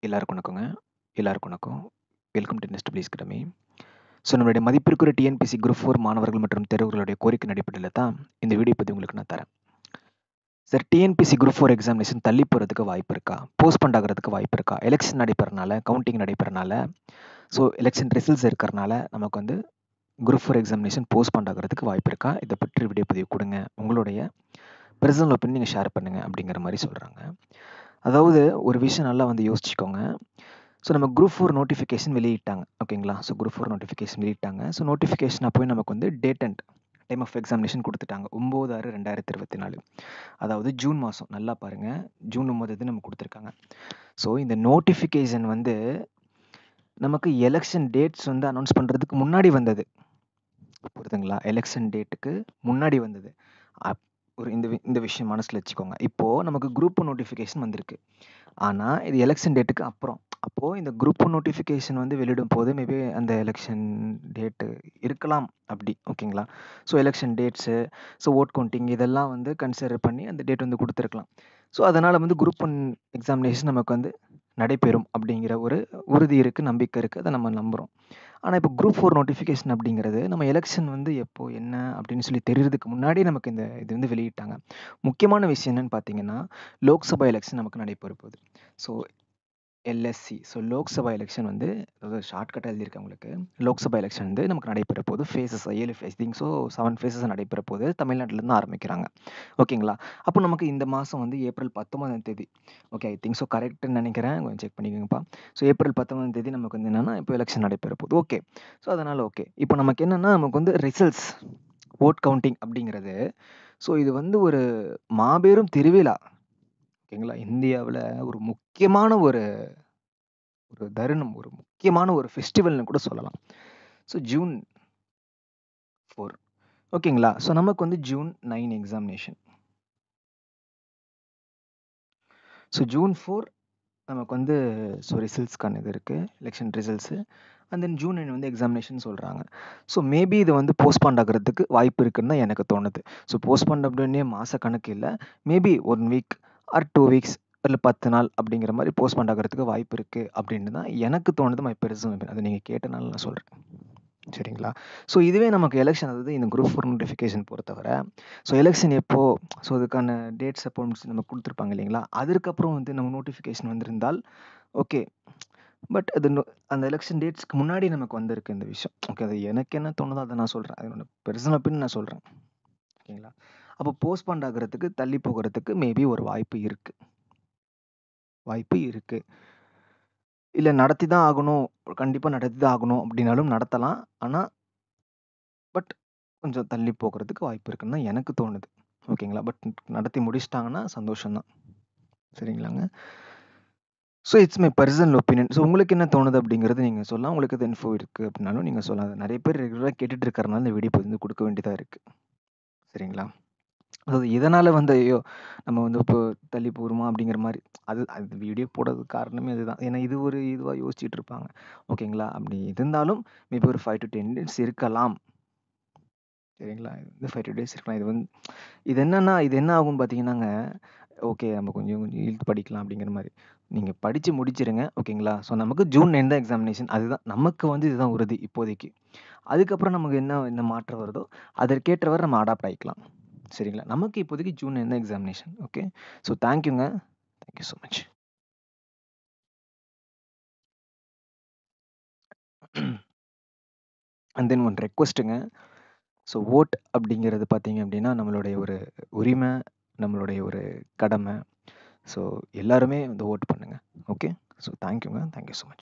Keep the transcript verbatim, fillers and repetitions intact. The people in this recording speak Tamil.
எல்லாருக்கும் வணக்கங்க. எல்லாருக்கும் வணக்கம். Welcome to Nest Place Academy. So நம்மளுடைய மதிப்பிற்குரிய டிஎன்பிஎஸ்சி குரூப் ஃபோர் மாணவர்கள் மற்றும் தேர்வுகளுடைய கோரிக்கை அடிப்படையில் தான் இந்த வீடியோ பற்றி உங்களுக்கு நான் தரேன். Sir, TNPSC group four examination தள்ளி போகிறதுக்கு வாய்ப்பு இருக்கா? போஸ்ட்பண்ட் ஆகிறதுக்கு வாய்ப்பு இருக்கா? எலெக்ஷன் நடைபெறனால, கவுண்டிங் நடைபெறனால, ஸோ எலெக்ஷன் ரிசல்ட்ஸ் இருக்கிறனால நமக்கு வந்து குரூப் ஃபோர் எக்ஸாமினேஷன் போஸ்ட்பண்ட் ஆகிறதுக்கு வாய்ப்பு இருக்கா? இதை பற்றி வீடியோ பதிவு கொடுங்க. உங்களுடைய பர்சனல் ஒப்பீனியன் நீங்கள் ஷேர் பண்ணுங்கள் அப்படிங்கிற மாதிரி சொல்கிறாங்க. அதாவது ஒரு விஷயம் நல்லா வந்து யோசிச்சுக்கோங்க. ஸோ நம்ம குரூப் ஃபோர் நோட்டிஃபிகேஷன் வெளியிட்டாங்க, ஓகேங்களா? ஸோ குரூப் ஃபோர் நோட்டிஃபிகேஷன் வெளியிட்டாங்க. ஸோ நோட்டிஃபிகேஷன் அப்போயும் நமக்கு வந்து date and time of examination கொடுத்துட்டாங்க. ஒம்பது ஆறு ரெண்டாயிரத்தி இருபத்தி நாலு அதாவது ஜூன் மாதம். நல்லா பாருங்கள், ஜூன் ஒம்பது நம்ம கொடுத்துருக்காங்க. ஸோ இந்த நோட்டிஃபிகேஷன் வந்து நமக்கு எலெக்ஷன் டேட்ஸ் வந்து அனௌன்ஸ் பண்ணுறதுக்கு முன்னாடி வந்தது, புரியுதுங்களா? எலெக்ஷன் டேட்டுக்கு முன்னாடி வந்தது. அப் ஒரு இந்த இந்த விஷயம் மனசில் வச்சுக்கோங்க. இப்போது நமக்கு குரூப் நோட்டிஃபிகேஷன் வந்திருக்கு, ஆனால் இது எலெக்ஷன் டேட்டுக்கு அப்புறம். அப்போது இந்த குரூப் நோட்டிஃபிகேஷன் வந்து வெளியிடும் போது மேபி அந்த எலெக்ஷன் டேட்டு இருக்கலாம் அப்படி, ஓகேங்களா? So election dates, so vote counting இதெல்லாம் வந்து கன்சிடர் பண்ணி அந்த டேட் வந்து கொடுத்துருக்கலாம். ஸோ அதனால் வந்து குரூப் ஒன் எக்ஸாமினேஷன் நமக்கு வந்து நடைபெறும் அப்படிங்கிற ஒரு உறுதி இருக்குது, நம்பிக்கை இருக்குது, அதை நம்ம நம்புகிறோம். ஆனால் இப்போ குரூப் ஃபோர் நோட்டிஃபிகேஷன் அப்படிங்கிறது நம்ம எலெக்ஷன் வந்து எப்போ என்ன அப்படின்னு சொல்லி தெரியறதுக்கு முன்னாடி நமக்கு இந்த இது வந்து வெளியிட்டாங்க. முக்கியமான விஷயம் என்னன்னு பார்த்தீங்கன்னா, லோக்சபா எலெக்ஷன் நமக்கு நடைபெற போகுது. So LSC, so Lok Sabha election வந்து அதாவது ஷார்ட்கட்டாக எழுதியிருக்கேன் உங்களுக்கு. லோக்சபா எலெக்ஷன் வந்து நமக்கு நடைபெற போகுது. ஃபேஸஸ் ஏழு phase think so seven phases நடைபெற போகுது. தமிழ்நாட்டிலேருந்து ஆரம்பிக்கிறாங்க, ஓகேங்களா? அப்போ நமக்கு இந்த மாதம் வந்து ஏப்ரல் பத்தொன்பதாம் தேதி, ஓகே ஐ திங்க் ஸோ கரெக்டுன்னு நினைக்கிறேன், கொஞ்சம் செக் பண்ணிக்கோங்கப்பா. ஸோ ஏப்ரல் பத்தொன்பதாம் தேதி நமக்கு வந்து என்னென்னா இப்போ எலெக்ஷன் நடைபெற போகுது, ஓகே. ஸோ அதனால் ஓகே, இப்போ நமக்கு என்னென்னா நமக்கு வந்து ரிசல்ட்ஸ், ஓட் கவுண்டிங் அப்படிங்கிறது, ஸோ இது வந்து ஒரு மாபெரும் திருவிழா, ஓகேங்களா? இந்தியாவில் ஒரு முக்கியமான ஒரு ஒரு தருணம், ஒரு முக்கியமான ஒரு ஃபெஸ்டிவல்னு கூட சொல்லலாம். ஸோ ஜூன் ஃபோர், ஓகேங்களா? ஸோ நமக்கு வந்து June nine examination. So June four நமக்கு வந்து ஸோ ரிசல்ட்ஸ்க்கான இது இருக்குது, election results. And then June nine வந்து எக்ஸாமினேஷன் சொல்கிறாங்க. ஸோ மேபி இது வந்து போஸ்ட்பாண்ட் ஆகிறதுக்கு வாய்ப்பு இருக்குன்னு தான் எனக்கு தோணுது. ஸோ போஸ்ட்பாண்ட் அப்படின்னே மாத கணக்கு இல்லை, maybe one week or two weeks இல்லை பத்து நாள் அப்படிங்கிற மாதிரி போஸ்ட்பாண்ட் ஆகிறதுக்கு வாய்ப்பு இருக்குது அப்படின்னு தான் எனக்கு தோணுது. மை பெர்சனல், அதை நீங்கள் கேட்டனால நான் சொல்கிறேன், சரிங்களா? ஸோ இதுவே நமக்கு எலெக்ஷன், அதாவது இந்த குரூப் ஃபோர் நோட்டிஃபிகேஷன் பொறுத்தவரை, ஸோ எலெக்ஷன் எப்போ, ஸோ அதுக்கான டேட்ஸ் அப்போ நம்ம கொடுத்துருப்பாங்க இல்லைங்களா? அதற்கப்புறம் வந்து நம்ம நோட்டிஃபிகேஷன் வந்திருந்தால் ஓகே. பட் அது அந்த எலெக்ஷன் டேட்ஸ்க்கு முன்னாடி நமக்கு வந்திருக்கு இந்த விஷயம், ஓகே. அது எனக்கு என்ன தோணுதோ அதை நான் சொல்கிறேன், அது என்னோட பெர்சனல் ஒப்பீனியன் நான் சொல்கிறேன், ஓகேங்களா? அப்போ போஸ்ட்பாண்ட் ஆகிறதுக்கு, தள்ளி போகிறதுக்கு மேபி ஒரு வாய்ப்பு இருக்குது, வாய்ப்பு இருக்குது. இல்லை நடத்தி தான் ஆகணும், கண்டிப்பாக நடத்தி தான் ஆகணும் அப்படின்னாலும் நடத்தலாம். ஆனால் பட் கொஞ்சம் தள்ளி போகிறதுக்கு வாய்ப்பு இருக்குன்னு தான் எனக்கு தோணுது, ஓகேங்களா? பட் நடத்தி முடிச்சிட்டாங்கன்னா சந்தோஷம்தான், சரிங்களாங்க? So it's my personal opinion. So உங்களுக்கு என்ன தோணுது அப்படிங்கிறது நீங்கள் சொல்லலாம். உங்களுக்கு எது இன்ஃபோ இருக்குது அப்படின்னாலும் நீங்கள் சொல்லலாம். நிறைய பேர் ரெகுலராக கேட்டுட்டு இருக்கிறனால இந்த வீடியோ வந்து கொடுக்க வேண்டியதாக இருக்குது, சரிங்களா? அதாவது இதனால் வந்து ஐயோ நம்ம வந்து இப்போ தள்ளி போகிறோமா அப்படிங்கிற மாதிரி, அது அது வீடியோ போடுறதுக்கு காரணமே அதுதான். ஏன்னா இது ஒரு இதுவாக யோசிச்சுட்டு இருப்பாங்க, ஓகேங்களா? அப்படி இருந்தாலும் மேபி ஒரு ஃபைவ் டு டென் டேஸ் இருக்கலாம், சரிங்களா? இது ஃபைவ் டூ டேஸ் இருக்கலாம். இது வந்து இது என்னென்னா இது என்ன ஆகும்னு பார்த்தீங்கன்னாங்க, ஓகே நம்ம கொஞ்சம் கொஞ்சம் இழுத்து படிக்கலாம் அப்படிங்கிற மாதிரி நீங்கள் படித்து முடிச்சிருங்க, ஓகேங்களா? ஸோ நமக்கு ஜூன் நைன் தான் எக்ஸாமினேஷன், அதுதான் நமக்கு வந்து இதுதான் உறுதி இப்போதைக்கு. அதுக்கப்புறம் நமக்கு என்ன என்ன மாற்றம் வருதோ அதற்கேற்றவாறு நம்ம அடாப்ட் ஆகிக்கலாம், சரிங்களா? நமக்கு இப்போதைக்கு ஜூன் நைன் தான் எக்ஸாமினேஷன், ஓகே. ஸோ தேங்க்யூங்க, thank you so much. And then one ரெக்வஸ்ட்டுங்க. ஸோ ஓட் அப்படிங்கிறது பார்த்தீங்க அப்படின்னா நம்மளுடைய ஒரு உரிமை, நம்மளுடைய ஒரு கடமை. ஸோ எல்லாருமே வந்து ஓட் பண்ணுங்கள், ஓகே. ஸோ தேங்க்யூங்க, தேங்க்யூ ஸோ மச்.